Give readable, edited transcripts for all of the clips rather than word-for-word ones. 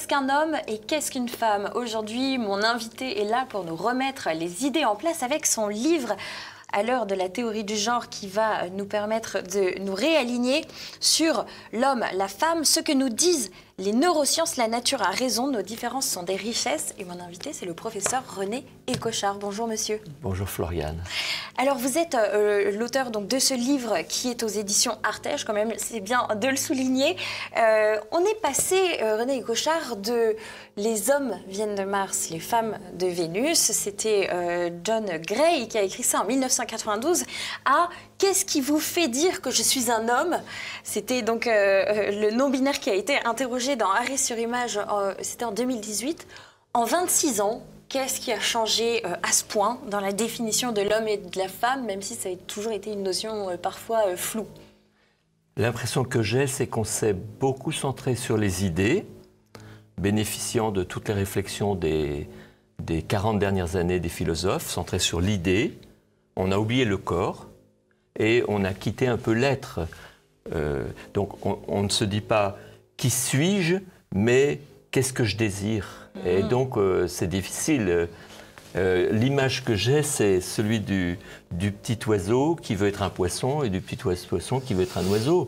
Qu'est-ce qu'un homme et qu'est-ce qu'une femme? Aujourd'hui, mon invité est là pour nous remettre les idées en place avec son livre à l'heure de la théorie du genre qui va nous permettre de nous réaligner sur l'homme, la femme, ce que nous disent les neurosciences. La nature a raison, nos différences sont des richesses. Et mon invité, c'est le professeur René Écochard. Bonjour monsieur. Bonjour Floriane. Alors vous êtes l'auteur donc de ce livre qui est aux éditions Artege, quand même, c'est bien de le souligner. On est passé, René Écochard, de les hommes viennent de Mars, les femmes de Vénus. C'était John Gray qui a écrit ça en 1992, à qu'est-ce qui vous fait dire que je suis un homme? C'était donc le non-binaire qui a été interrogé dans Arrêt sur image, c'était en 2018. En 26 ans, qu'est-ce qui a changé à ce point dans la définition de l'homme et de la femme, même si ça a toujours été une notion parfois floue? L'impression que j'ai, c'est qu'on s'est beaucoup centré sur les idées, bénéficiant de toutes les réflexions des 40 dernières années des philosophes, centrés sur l'idée. On a oublié le corps et on a quitté un peu l'être. Donc on ne se dit pas « qui suis-je ?» mais « qu'est-ce que je désire ?» Et donc c'est difficile. L'image que j'ai, c'est celui du petit oiseau qui veut être un poisson et du petit poisson qui veut être un oiseau.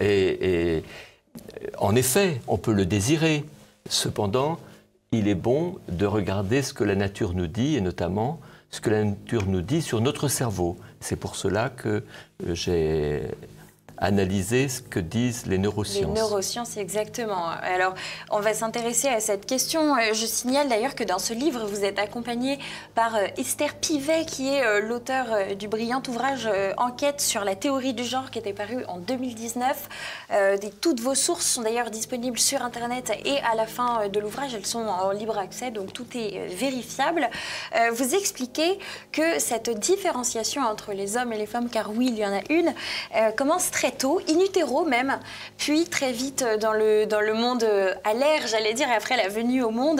Et en effet, on peut le désirer. Cependant, il est bon de regarder ce que la nature nous dit, et notamment ce que la nature nous dit sur notre cerveau. C'est pour cela que j'ai analysé ce que disent les neurosciences. Les neurosciences, exactement. Alors, on va s'intéresser à cette question. Je signale d'ailleurs que dans ce livre, vous êtes accompagné par Esther Pivet, qui est l'auteur du brillant ouvrage Enquête sur la théorie du genre, qui était paru en 2019. Toutes vos sources sont d'ailleurs disponibles sur Internet et à la fin de l'ouvrage, elles sont en libre accès, donc tout est vérifiable. Vous expliquez que cette différenciation entre les hommes et les femmes, car oui, il y en a une, commence très tôt, in utero même, puis très vite dans le monde à l'air, j'allais dire, et après la venue au monde.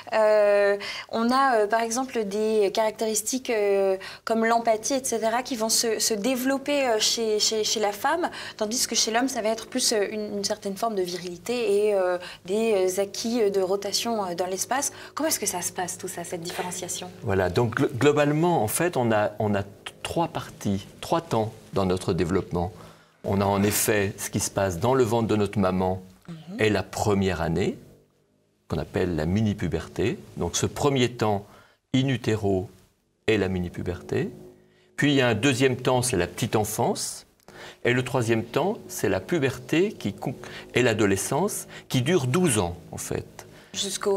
On a par exemple des caractéristiques comme l'empathie, etc., qui vont se développer chez la femme, tandis que chez l'homme, ça va être plus une certaine forme de virilité et des acquis de rotation dans l'espace. Comment est-ce que ça se passe, tout ça, cette différenciation? Voilà, donc globalement, en fait, on a trois parties, trois temps dans notre développement. On a en effet ce qui se passe dans le ventre de notre maman et la première année, qu'on appelle la mini-puberté. Donc ce premier temps, in utero, est la mini-puberté. Puis il y a un deuxième temps, c'est la petite enfance. Et le troisième temps, c'est la puberté et l'adolescence, qui dure 12 ans, en fait. Jusqu'aux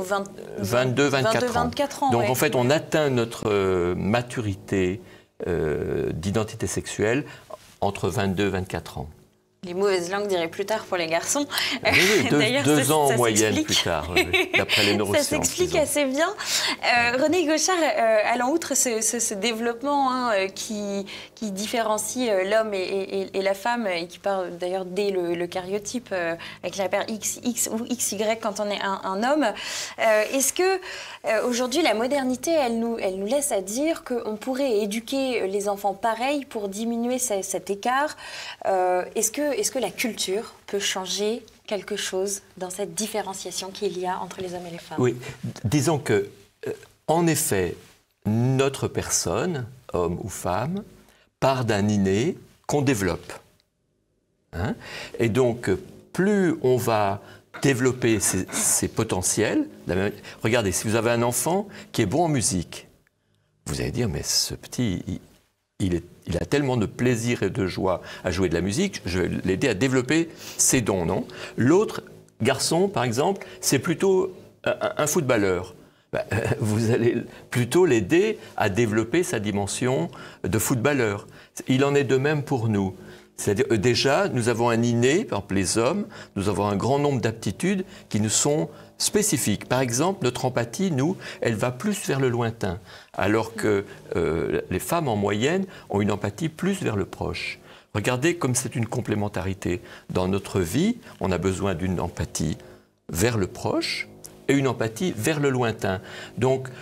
22-24 ans. Donc ouais. en fait, on atteint notre maturité d'identité sexuelle entre 22 et 24 ans. Les mauvaises langues diraient plus tard pour les garçons. Oui, deux ans en moyenne plus tard, d'après les neurosciences. Ça s'explique assez bien. René Écochard, allant outre ce développement qui différencie l'homme et la femme, et qui part d'ailleurs dès le karyotype avec la paire XX ou XY quand on est un homme, est-ce que aujourd'hui la modernité, elle nous laisse à dire qu'on pourrait éduquer les enfants pareil pour diminuer cet écart? Est-ce que la culture peut changer quelque chose dans cette différenciation qu'il y a entre les hommes et les femmes? Oui, disons que, en effet, notre personne, homme ou femme, part d'un inné qu'on développe. Hein? Et donc, plus on va développer ses potentiels, regardez, si vous avez un enfant qui est bon en musique, vous allez dire, mais ce petit, il a tellement de plaisir et de joie à jouer de la musique, je vais l'aider à développer ses dons, non? L'autre garçon, par exemple, c'est plutôt un footballeur. Vous allez plutôt l'aider à développer sa dimension de footballeur. Il en est de même pour nous. C'est-à-dire, déjà, nous avons un inné, par exemple les hommes, nous avons un grand nombre d'aptitudes qui nous sont spécifiques. Par exemple, notre empathie, nous, elle va plus vers le lointain, alors que les femmes, en moyenne, ont une empathie plus vers le proche. Regardez comme c'est une complémentarité. Dans notre vie, on a besoin d'une empathie vers le proche et une empathie vers le lointain. Donc,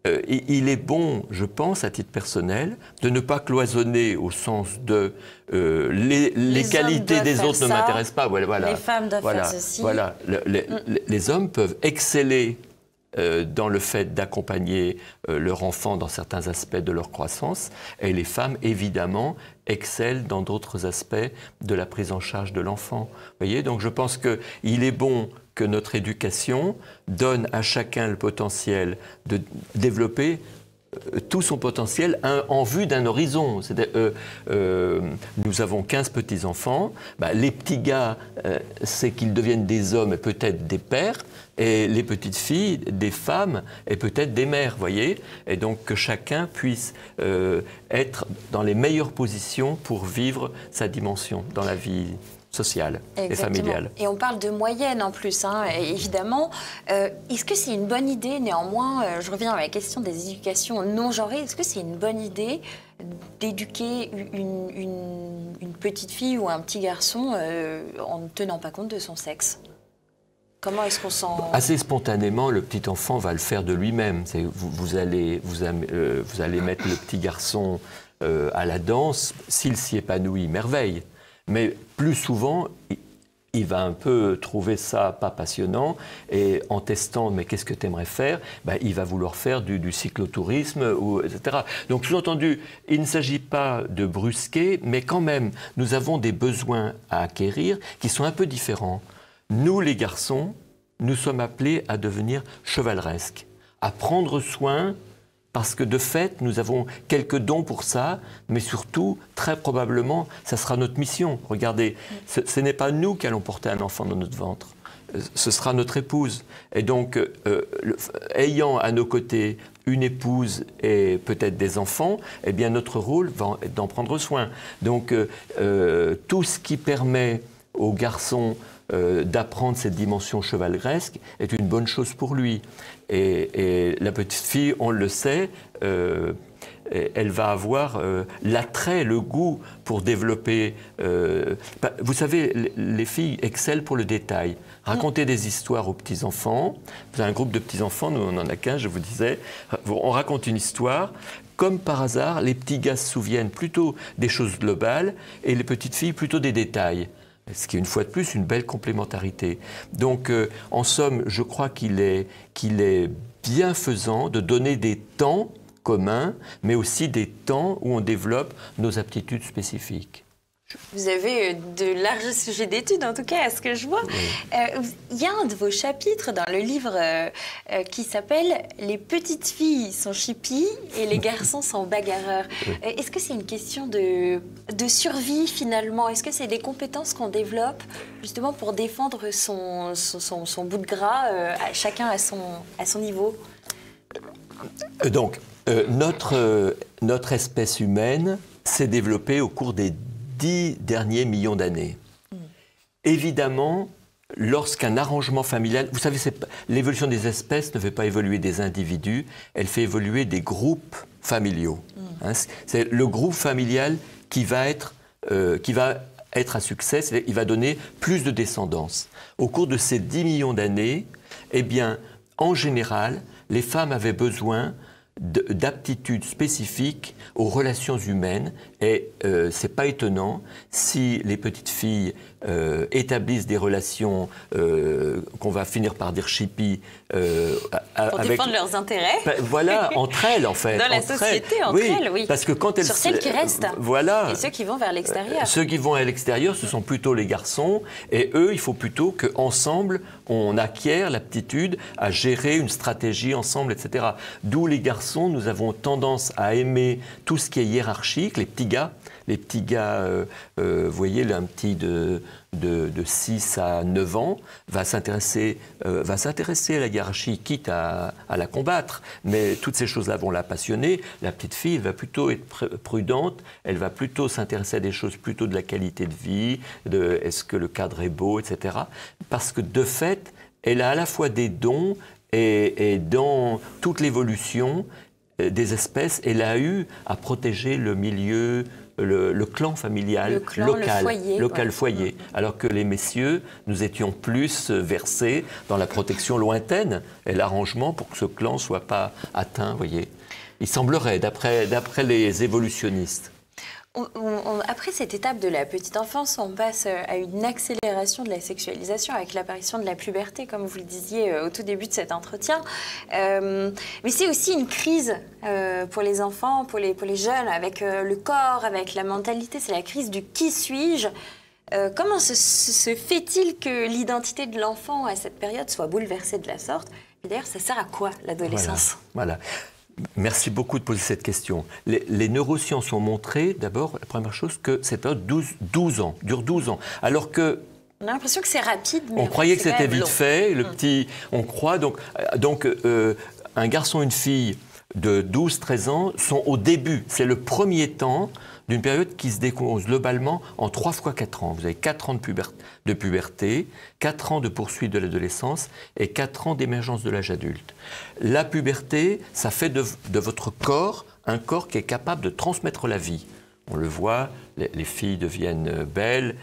il est bon, je pense, à titre personnel, de ne pas cloisonner au sens de les qualités des autres ne m'intéressent pas. Voilà, les femmes doivent faire ceci. Voilà, les hommes peuvent exceller dans le fait d'accompagner leur enfant dans certains aspects de leur croissance, et les femmes, évidemment, excellent dans d'autres aspects de la prise en charge de l'enfant. Vous voyez, donc je pense qu'il est bon que notre éducation donne à chacun le potentiel de développer tout son potentiel en vue d'un horizon. Nous avons 15 petits-enfants. Les petits gars, c'est qu'ils deviennent des hommes et peut-être des pères, et les petites filles, des femmes et peut-être des mères, voyez. Et donc que chacun puisse être dans les meilleures positions pour vivre sa dimension dans la vie sociale et familiale. Et on parle de moyenne en plus, hein, évidemment. Est-ce que c'est une bonne idée, néanmoins, je reviens à la question des éducations non genrées, est-ce que c'est une bonne idée d'éduquer une petite fille ou un petit garçon en ne tenant pas compte de son sexe? Comment est-ce qu'on s'en... Assez spontanément, le petit enfant va le faire de lui-même. Vous allez mettre le petit garçon à la danse, s'il s'y épanouit, merveille. Mais plus souvent, il va un peu trouver ça pas passionnant, et en testant, mais qu'est-ce que tu aimerais faire, il va vouloir faire du cyclotourisme, etc. Donc, sous-entendu, il ne s'agit pas de brusquer, mais quand même, nous avons des besoins à acquérir qui sont un peu différents. Nous, les garçons, nous sommes appelés à devenir chevaleresques, à prendre soin, parce que de fait, nous avons quelques dons pour ça, mais surtout, très probablement, ça sera notre mission. Regardez, ce n'est pas nous qui allons porter un enfant dans notre ventre, ce sera notre épouse. Et donc, ayant à nos côtés une épouse et peut-être des enfants, eh bien notre rôle va être d'en prendre soin. Donc, tout ce qui permet aux garçons d'apprendre cette dimension chevaleresque est une bonne chose pour lui. Et la petite fille, on le sait, elle va avoir l'attrait, le goût pour développer... vous savez, les filles excellent pour le détail. Raconter des histoires aux petits-enfants. Vous avez un groupe de petits-enfants, nous on en a 15, je vous disais. On raconte une histoire. Comme par hasard, les petits gars se souviennent plutôt des choses globales et les petites filles plutôt des détails. Ce qui est une fois de plus une belle complémentarité. Donc, en somme, je crois qu'il est bienfaisant de donner des temps communs, mais aussi des temps où on développe nos aptitudes spécifiques. Vous avez de larges sujets d'études, en tout cas, à ce que je vois. Oui. Il y a un de vos chapitres dans le livre qui s'appelle « Les petites filles sont chippies et les garçons sont bagarreurs ». Est-ce que c'est une question de survie, finalement? Est-ce que c'est des compétences qu'on développe, justement, pour défendre son bout de gras, chacun à son niveau? Donc, notre espèce humaine s'est développée au cours des 10 derniers millions d'années. Évidemment, lorsqu'un arrangement familial... Vous savez, l'évolution des espèces ne fait pas évoluer des individus, elle fait évoluer des groupes familiaux. C'est le groupe familial qui va être à succès, il va donner plus de descendance. Au cours de ces 10 millions d'années, eh bien, en général, les femmes avaient besoin d'aptitudes spécifiques aux relations humaines, et c'est pas étonnant si les petites filles établissent des relations qu'on va finir par dire chippies pour défendre leurs intérêts. Voilà, entre elles en fait. Dans la société, entre elles, oui. Parce que quand elles, sur celles qui restent. Voilà. Et ceux qui vont vers l'extérieur. Ceux qui vont à l'extérieur, ce sont plutôt les garçons, et eux, il faut plutôt qu'ensemble, on acquiert l'aptitude à gérer une stratégie ensemble, etc. D'où les garçons, nous avons tendance à aimer tout ce qui est hiérarchique, les petits gars, vous voyez, un petit de 6 à 9 ans va s'intéresser à la hiérarchie, quitte à la combattre. Mais toutes ces choses-là vont la passionner. La petite fille, elle va plutôt être prudente, elle va plutôt s'intéresser à des choses plutôt de la qualité de vie, est-ce que le cadre est beau, etc. Parce que de fait, elle a à la fois des dons et dans toute l'évolution des espèces, elle a eu à protéger le milieu le clan familial local, foyer, alors que les messieurs, nous étions plus versés dans la protection lointaine et l'arrangement pour que ce clan ne soit pas atteint, vous voyez. Il semblerait, d'après les évolutionnistes. Après cette étape de la petite enfance, on passe à une accélération de la sexualisation avec l'apparition de la puberté, comme vous le disiez au tout début de cet entretien. Mais c'est aussi une crise pour les enfants, pour les jeunes, avec le corps, avec la mentalité. C'est la crise du « qui suis-je ». Comment se fait-il que l'identité de l'enfant à cette période soit bouleversée de la sorte? Et d'ailleurs, ça sert à quoi l'adolescence? Voilà. Merci beaucoup de poser cette question. Les neurosciences ont montré, d'abord, la première chose, que cette période dure 12 ans. Alors que... On a l'impression que c'est rapide, mais... On croyait que c'était vite fait, on croit, donc un garçon et une fille de 12-13 ans sont au début, c'est le premier temps d'une période qui se décompose globalement en 3 fois 4 ans. Vous avez 4 ans de puberté, 4 ans de poursuite de l'adolescence et 4 ans d'émergence de l'âge adulte. La puberté, ça fait de votre corps un corps qui est capable de transmettre la vie. On le voit, les filles deviennent belles,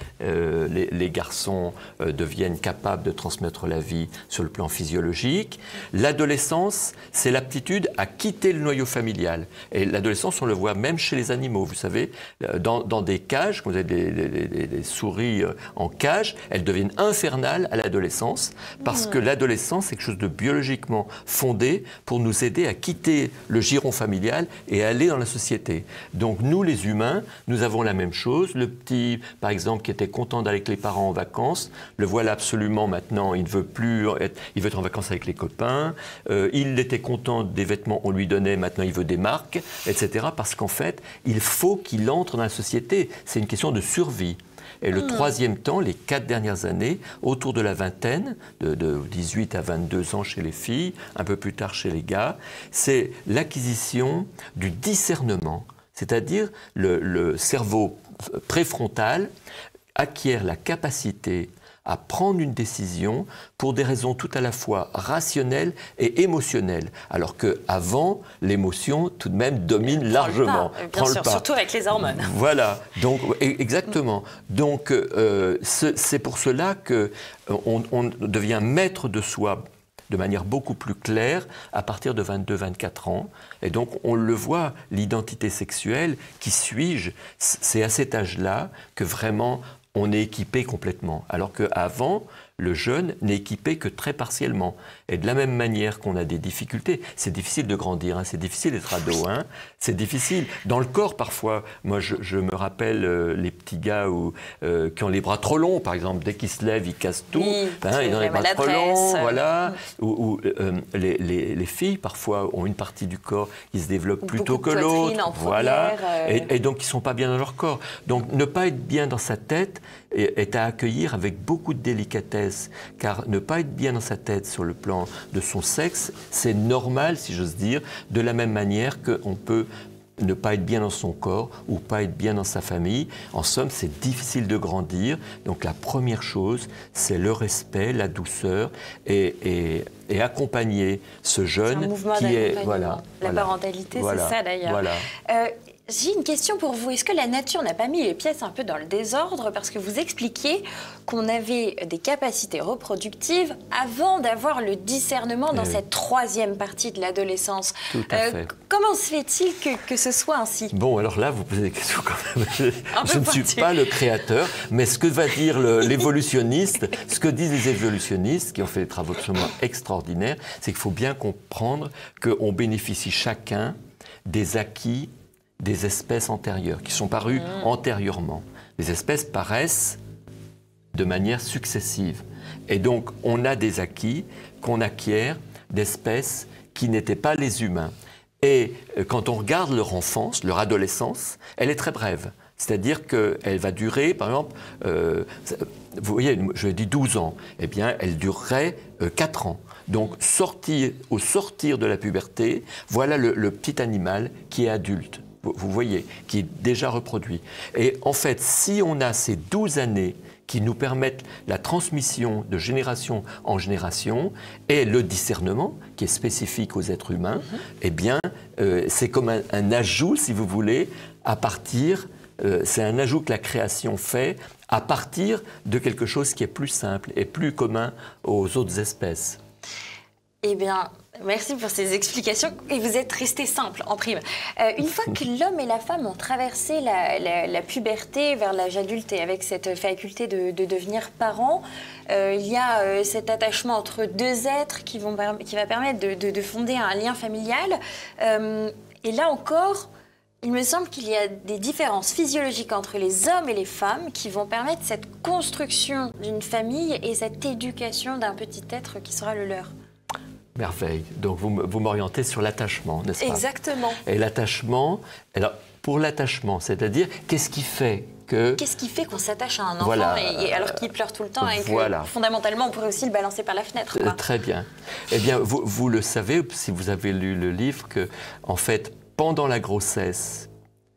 les garçons deviennent capables de transmettre la vie sur le plan physiologique. L'adolescence, c'est l'aptitude à quitter le noyau familial. Et l'adolescence, on le voit même chez les animaux. Vous savez, dans des cages, quand vous avez des souris en cage, elles deviennent infernales à l'adolescence parce que l'adolescence, c'est quelque chose de biologiquement fondé pour nous aider à quitter le giron familial et aller dans la société. Donc nous, les humains, nous avons la même chose. Le petit, par exemple, qui était content d'aller avec les parents en vacances, le voilà absolument maintenant, il ne veut plus il veut être en vacances avec les copains. Il était content des vêtements qu'on lui donnait, maintenant il veut des marques, etc. Parce qu'en fait, il faut qu'il entre dans la société. C'est une question de survie. Et le troisième temps, les 4 dernières années, autour de la vingtaine, de 18 à 22 ans chez les filles, un peu plus tard chez les gars, c'est l'acquisition du discernement. C'est-à-dire le cerveau préfrontal acquiert la capacité à prendre une décision pour des raisons tout à la fois rationnelles et émotionnelles. Alors qu'avant, l'émotion, tout de même, domine largement. Bien sûr, surtout avec les hormones. Voilà, donc, exactement. Donc, c'est pour cela qu'on devient maître de soi de manière beaucoup plus claire à partir de 22-24 ans. Et donc, on le voit, l'identité sexuelle, qui suis-je, c'est à cet âge-là que vraiment on est équipé complètement. Alors qu'avant, le jeune n'est équipé que très partiellement. Et de la même manière qu'on a des difficultés, c'est difficile de grandir, hein, c'est difficile d'être ado, hein, c'est difficile. Dans le corps, parfois, moi je me rappelle les petits gars qui ont les bras trop longs, par exemple, dès qu'ils se lèvent, ils cassent tout, oui, ils ont les bras trop longs, voilà. Ou les filles, parfois, ont une partie du corps qui se développe plus tôt que l'autre, voilà. Et donc, ils ne sont pas bien dans leur corps. Donc, ne pas être bien dans sa tête est à accueillir avec beaucoup de délicatesse, car ne pas être bien dans sa tête sur le plan de son sexe, c'est normal, si j'ose dire, de la même manière qu'on peut ne pas être bien dans son corps ou pas être bien dans sa famille. En somme, c'est difficile de grandir. Donc la première chose, c'est le respect, la douceur et accompagner ce jeune qui est... Voilà, la parentalité, c'est ça d'ailleurs. Voilà. J'ai une question pour vous. Est-ce que la nature n'a pas mis les pièces un peu dans le désordre? Parce que vous expliquiez qu'on avait des capacités reproductives avant d'avoir le discernement dans cette troisième partie de l'adolescence. Tout à fait. Comment se fait-il que ce soit ainsi? Bon, alors là, vous posez des questions quand même. Je ne suis pas le créateur, mais ce que va dire l'évolutionniste, ce que disent les évolutionnistes, qui ont fait des travaux absolument extraordinaires, c'est qu'il faut bien comprendre qu'on bénéficie chacun des acquis des espèces antérieures, qui sont parues antérieurement. Les espèces paraissent de manière successive. Et donc, on a des acquis qu'on acquiert d'espèces qui n'étaient pas les humains. Et quand on regarde leur enfance, leur adolescence, elle est très brève. C'est-à-dire qu'elle va durer, par exemple, vous voyez, je dis 12 ans, eh bien, elle durerait 4 ans. Donc, au sortir de la puberté, voilà le petit animal qui est adulte. Vous voyez, qui est déjà reproduit. Et en fait, si on a ces 12 années qui nous permettent la transmission de génération en génération et le discernement, qui est spécifique aux êtres humains, eh bien, c'est comme un ajout, si vous voulez, à partir C'est un ajout que la création fait à partir de quelque chose qui est plus simple et plus commun aux autres espèces. Eh bien, merci pour ces explications. Et vous êtes resté simple en prime. Une fois que l'homme et la femme ont traversé la puberté vers l'âge adulte et avec cette faculté de devenir parents, il y a cet attachement entre deux êtres qui va permettre de fonder un lien familial. Et là encore, il me semble qu'il y a des différences physiologiques entre les hommes et les femmes qui vont permettre cette construction d'une famille et cette éducation d'un petit être qui sera le leur. Merveille. Donc vous m'orientez sur l'attachement, n'est-ce pas? Exactement. Et l'attachement, alors pour l'attachement, c'est-à-dire qu'est-ce qui fait que... Qu'est-ce qui fait qu'on s'attache à un enfant voilà, alors qu'il pleure tout le temps et que voilà. Fondamentalement on pourrait aussi le balancer par la fenêtre, quoi. Très bien. Eh bien, vous le savez, si vous avez lu le livre, que en fait, pendant la grossesse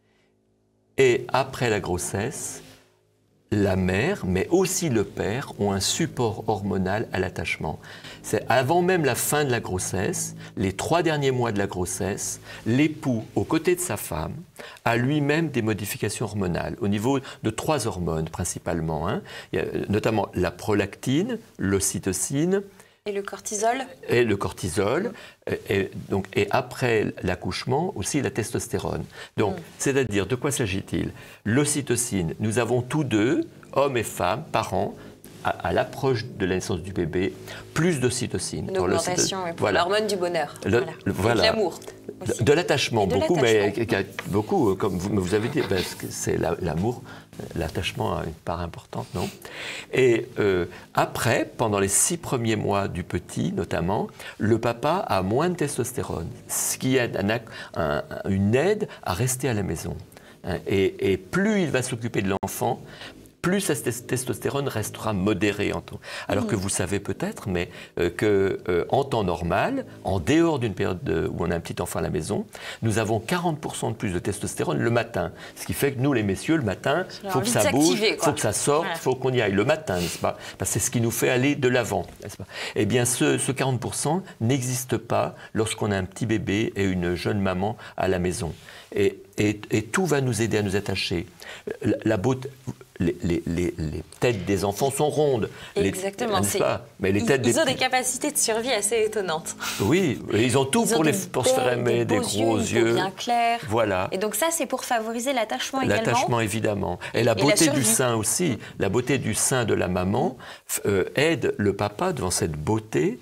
et après la grossesse, la mère, mais aussi le père, ont un support hormonal à l'attachement. C'est avant même la fin de la grossesse, les 3 derniers mois de la grossesse, l'époux, aux côtés de sa femme, a lui-même des modifications hormonales au niveau de 3 hormones principalement. Il y a notamment la prolactine, l'ocytocine, et le cortisol. Et le cortisol, et après l'accouchement, aussi la testostérone. Donc, c'est-à-dire, de quoi s'agit-il? L'ocytocine, nous avons tous deux, hommes et femmes, parents, à l'approche de la naissance du bébé, plus d'ocytocine. Une augmentation pour l'hormone du bonheur. Voilà. De l'amour. De l'attachement, beaucoup, mais beaucoup, comme vous avez dit, parce que c'est l'amour, l'attachement a une part importante, non? Et après, pendant les 6 premiers mois du petit, notamment, le papa a moins de testostérone, ce qui est une aide à rester à la maison. Et plus il va s'occuper de l'enfant, plus sa testostérone restera modérée. Alors que vous savez peut-être, mais qu'en temps normal, en dehors d'une période où on a un petit enfant à la maison, nous avons 40% de plus de testostérone le matin. Ce qui fait que nous, les messieurs, le matin, il faut que ça bouge, il faut que ça sorte, il faut qu'on y aille le matin, n'est-ce pas? Parce que c'est ce qui nous fait aller de l'avant, n'est-ce pas? Eh bien, ce 40% n'existe pas lorsqu'on a un petit bébé et une jeune maman à la maison. Et tout va nous aider à nous attacher. La beauté... Les têtes des enfants sont rondes. Exactement. Mais ils ont des capacités de survie assez étonnantes. Oui, ils ont tout pour se faire aimer, des gros yeux. Bien clairs. Voilà. Et donc ça, c'est pour favoriser l'attachement également. L'attachement, évidemment. Et la beauté du sein aussi. La beauté du sein de la maman aide le papa devant cette beauté.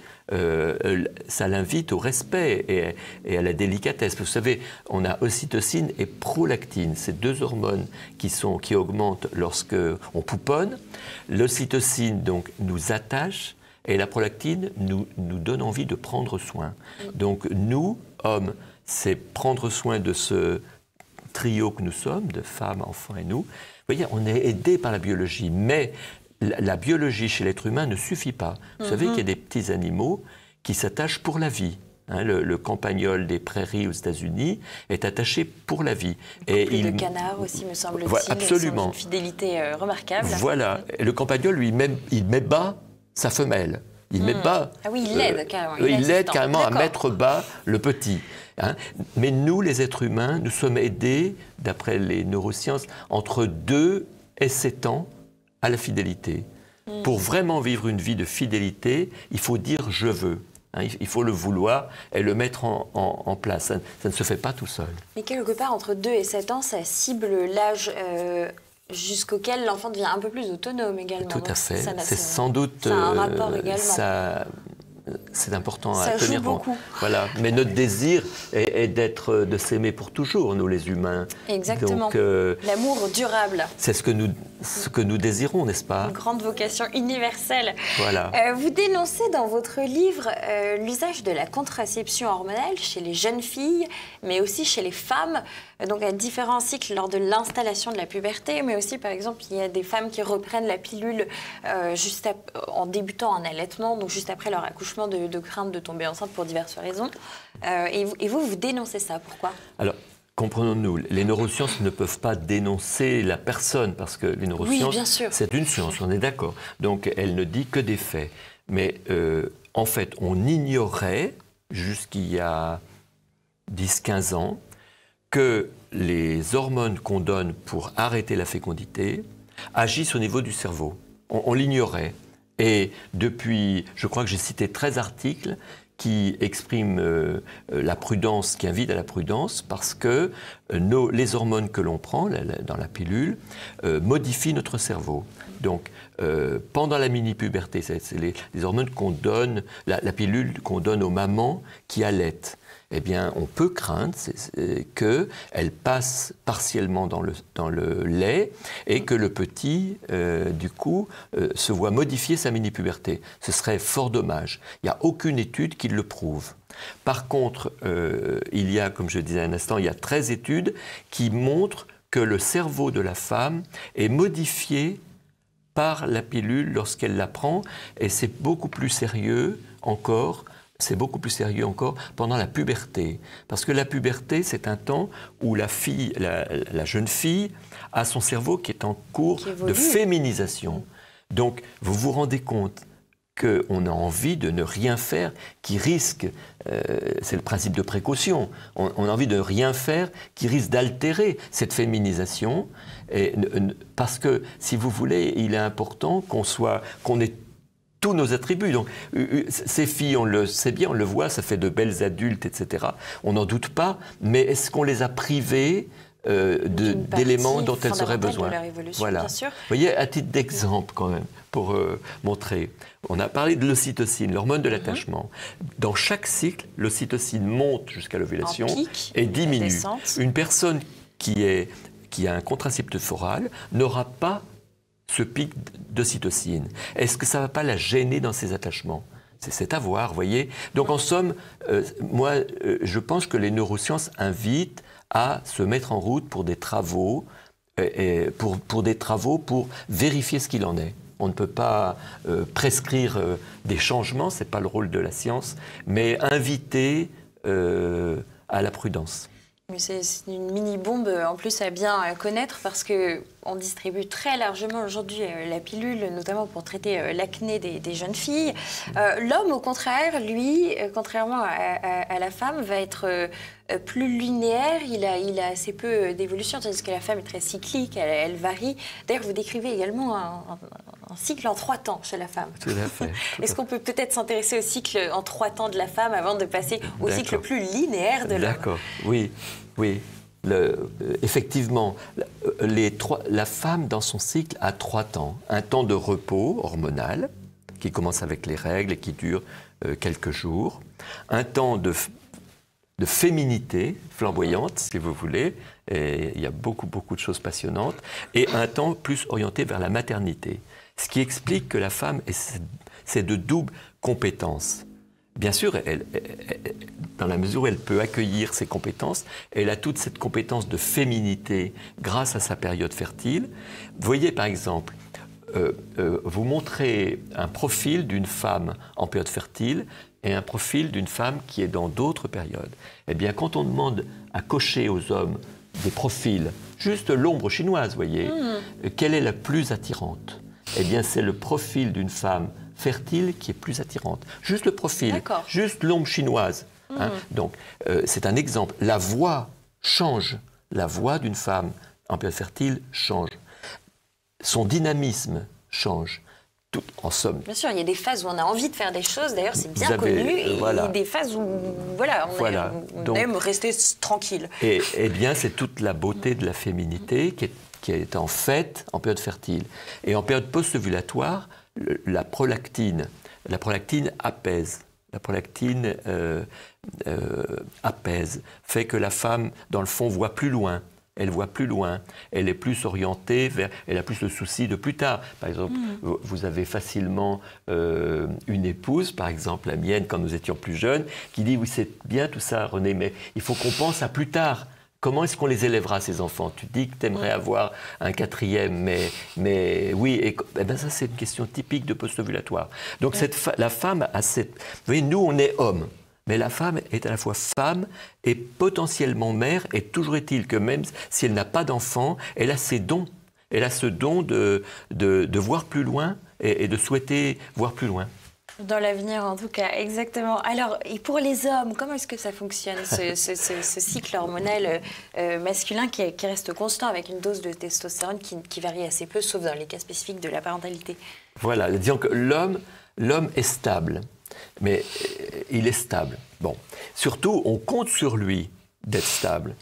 Ça l'invite au respect et à la délicatesse. Vous savez, on a ocytocine et prolactine, ces 2 hormones qui augmentent lorsqu'on pouponne. L'ocytocine donc nous attache et la prolactine nous donne envie de prendre soin. Donc nous, hommes, c'est prendre soin de ce trio que nous sommes, de femmes, enfants et nous. Vous voyez, on est aidé par la biologie, mais la biologie chez l'être humain ne suffit pas. Vous savez qu'il y a des petits animaux qui s'attachent pour la vie. Le campagnol des prairies aux États-Unis est attaché pour la vie. Et le canard aussi, me semble-t-il. Voilà, absolument. Une fidélité remarquable. Voilà. Et le campagnol, lui, il met bas sa femelle. Il met bas. Ah oui, il l'aide carrément. Il l'aide carrément à mettre bas le petit. Mais nous, les êtres humains, nous sommes aidés, d'après les neurosciences, entre 2 et 7 ans à la fidélité. Pour vraiment vivre une vie de fidélité, il faut dire « je veux ». Il faut le vouloir et le mettre en place. Ça ne se fait pas tout seul. Mais quelque part, entre 2 et 7 ans, ça cible l'âge jusqu'auquel l'enfant devient un peu plus autonome également. Tout à fait. C'est sans doute... Ça a un rapport également. C'est important à ça tenir joue beaucoup. Voilà. Mais notre désir est de s'aimer pour toujours, nous les humains. Exactement. Donc, l'amour durable. C'est ce que nous désirons, n'est-ce pas? Une grande vocation universelle. Voilà. Vous dénoncez dans votre livre l'usage de la contraception hormonale chez les jeunes filles, mais aussi chez les femmes, donc à différents cycles lors de l'installation de la puberté, mais aussi, par exemple, il y a des femmes qui reprennent la pilule en débutant un allaitement, donc juste après leur accouchement, de crainte de tomber enceinte pour diverses raisons. Et vous dénoncez ça. Pourquoi? Alors, comprenons-nous, les neurosciences ne peuvent pas dénoncer la personne, parce que les neurosciences, c'est une science, on est d'accord. Donc, elle ne dit que des faits. Mais en fait, on ignorait, jusqu'il y a 10-15 ans, que les hormones qu'on donne pour arrêter la fécondité agissent au niveau du cerveau. On l'ignorait. Et depuis, je crois que j'ai cité 13 articles qui expriment la prudence, qui invitent à la prudence, parce que les hormones que l'on prend dans la pilule modifient notre cerveau. Donc, pendant la mini-puberté, c'est les hormones qu'on donne, la pilule qu'on donne aux mamans qui allaitent. Eh bien, on peut craindre qu'elle passe partiellement dans le lait et que le petit, du coup, se voit modifier sa mini-puberté. Ce serait fort dommage. Il n'y a aucune étude qui le prouve. Par contre, il y a, comme je disais un instant, il y a 13 études qui montrent que le cerveau de la femme est modifié par la pilule lorsqu'elle la prend, et c'est beaucoup plus sérieux encore. C'est beaucoup plus sérieux encore pendant la puberté. Parce que la puberté, c'est un temps où la jeune fille a son cerveau qui est en cours de féminisation. Donc, vous vous rendez compte qu'on a envie de ne rien faire qui risque, c'est le principe de précaution, on a envie de rien faire qui risque d'altérer cette féminisation. Parce que, si vous voulez, il est important qu'on ait tous nos attributs. Donc, ces filles, on le sait bien, on le voit, ça fait de belles adultes, etc. On n'en doute pas, mais est-ce qu'on les a privées d'éléments dont elles auraient besoin? De leur évolution, voilà. Bien sûr. Vous voyez, à titre d'exemple, quand même, pour montrer, on a parlé de l'ocytocine, l'hormone de l'attachement. Dans chaque cycle, l'ocytocine monte jusqu'à l'ovulation et diminue. Une personne qui a un contraceptif oral n'aura pas ce pic d'ocytocine. Est-ce que ça ne va pas la gêner dans ses attachements? C'est à voir, vous voyez. Donc en somme, moi, je pense que les neurosciences invitent à se mettre en route pour des travaux, pour vérifier ce qu'il en est. On ne peut pas prescrire des changements, ce n'est pas le rôle de la science, mais inviter à la prudence. C'est une mini-bombe en plus à bien connaître parce qu'on distribue très largement aujourd'hui la pilule, notamment pour traiter l'acné des jeunes filles. L'homme, au contraire, lui, contrairement à la femme, va être plus linéaire, il a assez peu d'évolution, tandis que la femme est très cyclique, elle varie. D'ailleurs, vous décrivez également un cycle en 3 temps chez la femme. Tout à fait. Est-ce qu'on peut peut-être s'intéresser au cycle en 3 temps de la femme avant de passer au cycle plus linéaire de l'homme? D'accord, oui. Effectivement, la femme dans son cycle a 3 temps. Un temps de repos hormonal, qui commence avec les règles et qui dure quelques jours. Un temps de féminité flamboyante, si vous voulez, et il y a beaucoup de choses passionnantes, et un temps plus orienté vers la maternité. Ce qui explique que la femme, c'est de double compétence. Bien sûr, dans la mesure où elle peut accueillir ses compétences, elle a toute cette compétence de féminité grâce à sa période fertile. Vous voyez, par exemple, vous montrez un profil d'une femme en période fertile et un profil d'une femme qui est dans d'autres périodes. Eh bien, quand on demande à cocher aux hommes des profils, juste l'ombre chinoise, vous voyez, quelle est la plus attirante? Eh bien, c'est le profil d'une femme fertile qui est plus attirante. Juste le profil, juste l'ombre chinoise. Hein. Donc, c'est un exemple. La voix change. La voix d'une femme en période fertile change. Son dynamisme change. Tout, en somme. Bien sûr, il y a des phases où on a envie de faire des choses, d'ailleurs c'est bien connu, et il y a des phases où on aime rester tranquille. Et bien, c'est toute la beauté de la féminité qui est en fait en période fertile. Et en période post-ovulatoire, la prolactine apaise. La prolactine apaise, fait que la femme, dans le fond, voit plus loin. Elle voit plus loin, elle est plus orientée vers, elle a plus le souci de plus tard. Par exemple, vous avez facilement une épouse, par exemple la mienne quand nous étions plus jeunes, qui dit « Oui, c'est bien tout ça, René, mais il faut qu'on pense à plus tard. Comment est-ce qu'on les élèvera, ces enfants? Tu dis que tu aimerais avoir un 4e, mais oui, et ben ça c'est une question typique de post-ovulatoire. Donc la femme a cette... Vous voyez, nous on est hommes. Mais la femme est à la fois femme et potentiellement mère, et toujours est-il que même si elle n'a pas d'enfant, elle a ses dons. Elle a ce don de voir plus loin et de souhaiter voir plus loin. Dans l'avenir, en tout cas, exactement. Alors, et pour les hommes, comment est-ce que ça fonctionne, ce cycle hormonal masculin qui reste constant avec une dose de testostérone qui varie assez peu, sauf dans les cas spécifiques de la parentalité? Voilà, disons que l'homme est stable, mais il est stable. Bon, surtout, on compte sur lui d'être stable.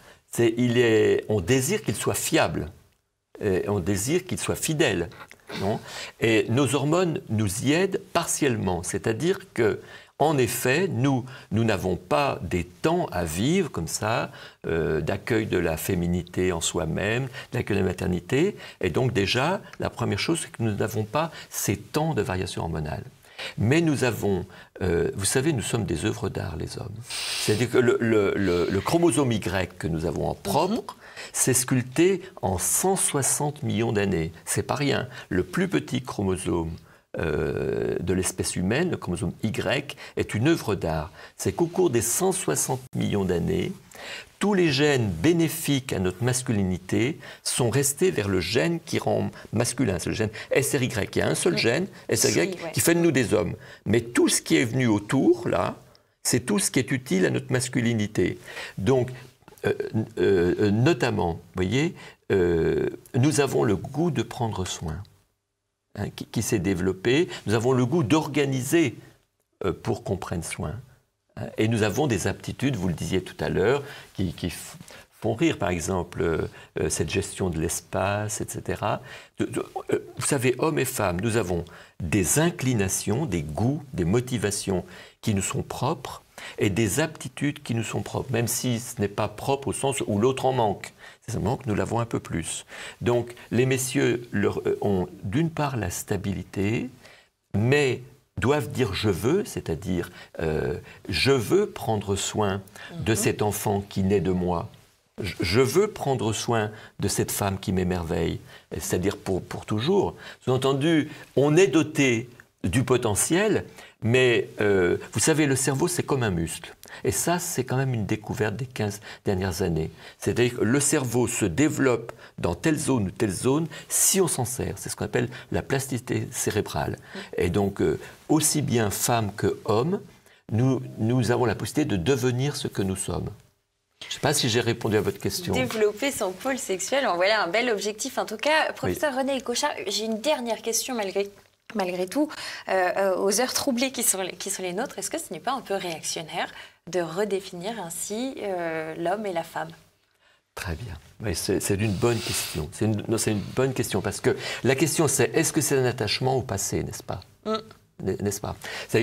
On désire qu'il soit fiable, et on désire qu'il soit fidèle. Non, et nos hormones nous y aident partiellement, c'est-à-dire que, en effet, nous n'avons pas des temps à vivre comme ça, d'accueil de la féminité en soi-même, d'accueil de la maternité, et donc déjà, la première chose, c'est que nous n'avons pas ces temps de variation hormonale. Mais nous avons, vous savez, nous sommes des œuvres d'art, les hommes. C'est-à-dire que le chromosome Y que nous avons en propre, c'est sculpté en 160 millions d'années. C'est pas rien. Le plus petit chromosome de l'espèce humaine, le chromosome Y, est une œuvre d'art. C'est qu'au cours des 160 millions d'années, tous les gènes bénéfiques à notre masculinité sont restés vers le gène qui rend masculin, c'est le gène SRY. Il y a un seul gène, SRY, qui fait de nous des hommes. Mais tout ce qui est venu autour, là, c'est tout ce qui est utile à notre masculinité. Donc, notamment, vous voyez, nous avons le goût de prendre soin, hein, qui s'est développé. Nous avons le goût d'organiser pour qu'on prenne soin. Et nous avons des aptitudes, vous le disiez tout à l'heure, qui font rire, par exemple, cette gestion de l'espace, etc. Vous savez, hommes et femmes, nous avons des inclinations, des goûts, des motivations qui nous sont propres et des aptitudes qui nous sont propres, même si ce n'est pas propre au sens où l'autre en manque. C'est simplement que nous l'avons un peu plus. Donc, les messieurs ont d'une part la stabilité, mais doivent dire « je veux », c'est-à-dire je veux prendre soin de cet enfant qui naît de moi. Je veux prendre soin de cette femme qui m'émerveille, c'est-à-dire pour toujours. Sous-entendu, on est doté du potentiel, mais vous savez, le cerveau, c'est comme un muscle. Et ça, c'est quand même une découverte des 15 dernières années. C'est-à-dire que le cerveau se développe dans telle zone ou telle zone si on s'en sert. C'est ce qu'on appelle la plasticité cérébrale. Et donc, aussi bien femmes que hommes, nous avons la possibilité de devenir ce que nous sommes. Je ne sais pas si j'ai répondu à votre question. Développer son pôle sexuel, en voilà un bel objectif. En tout cas, professeur René Cochard, j'ai une dernière question malgré tout. Aux heures troublées qui sont les nôtres, est-ce que ce n'est pas un peu réactionnaire de redéfinir ainsi l'homme et la femme? Très bien. Oui, c'est une bonne question. C'est une bonne question parce que la question c'est est-ce que c'est un attachement au passé, n'est-ce pas? N'est-ce pas?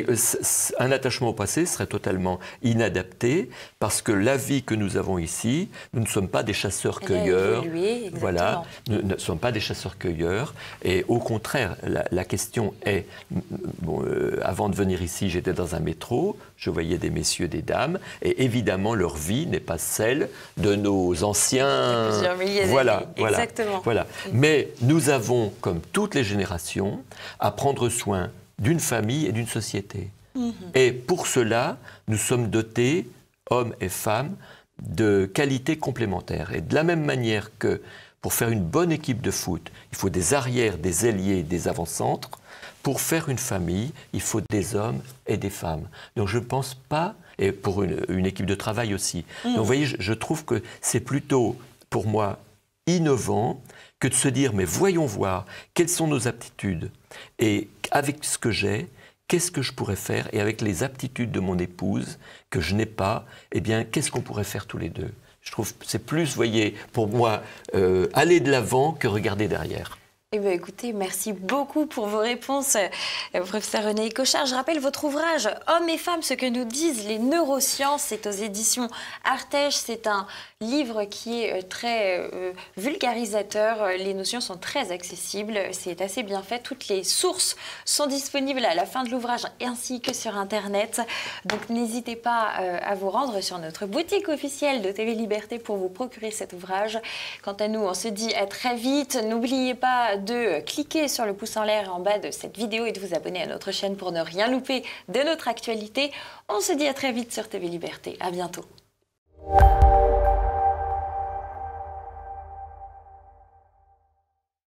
Un attachement au passé serait totalement inadapté parce que la vie que nous avons ici, nous ne sommes pas des chasseurs-cueilleurs. Voilà, nous ne sommes pas des chasseurs-cueilleurs. Et au contraire, la question est, avant de venir ici, j'étais dans un métro, je voyais des messieurs, des dames, et évidemment, leur vie n'est pas celle de nos anciens... Plusieurs milliers d'années. Exactement. Voilà. Mais nous avons, comme toutes les générations, à prendre soin d'une famille et d'une société. Et pour cela, nous sommes dotés, hommes et femmes, de qualités complémentaires. Et de la même manière que pour faire une bonne équipe de foot, il faut des arrières, des ailiers, des avant-centres, pour faire une famille, il faut des hommes et des femmes. Donc je ne pense pas, et pour une équipe de travail aussi. Donc vous voyez, je trouve que c'est plutôt, pour moi, innovant que de se dire, mais voyons voir quelles sont nos aptitudes et avec ce que j'ai, qu'est-ce que je pourrais faire et avec les aptitudes de mon épouse que je n'ai pas, eh bien, qu'est-ce qu'on pourrait faire tous les deux? Je trouve que c'est plus, vous voyez, pour moi, aller de l'avant que regarder derrière. Eh bien, écoutez, merci beaucoup pour vos réponses, professeur René Cochard. Je rappelle votre ouvrage « Hommes et femmes, ce que nous disent les neurosciences ». C'est aux éditions Artege. C'est un livre qui est très vulgarisateur. Les notions sont très accessibles. C'est assez bien fait. Toutes les sources sont disponibles à la fin de l'ouvrage ainsi que sur Internet. Donc, n'hésitez pas à vous rendre sur notre boutique officielle de TV Liberté pour vous procurer cet ouvrage. Quant à nous, on se dit à très vite. N'oubliez pas de cliquer sur le pouce en l'air en bas de cette vidéo et de vous abonner à notre chaîne pour ne rien louper de notre actualité. On se dit à très vite sur TV Liberté. À bientôt.